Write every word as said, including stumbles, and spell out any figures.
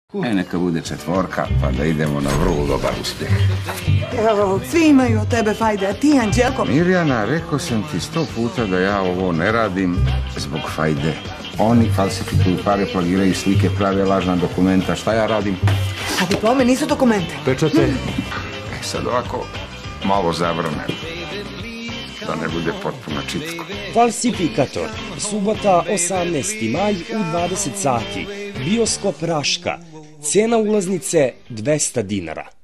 E, neka bude četvorka, pa da idemo na vrlo dobar uspjeh. Evo, svi imaju od tebe fajde, a ti, Anđelko? Mirjana, rekao sam ti sto puta da ja ovo ne radim zbog fajde. Oni falsifikuju pare, plagiraju slike, prave lažna dokumenta. Šta ja radim? A diplome nisu dokumente. Pečate. E, sad ovako, malo zavrne. Da ne bude potpuno čitko. Falsifikator. Subota, osamnaesti maj u dvadeset sati. Bioskop Raška. Cena ulaznice dvesta dinara.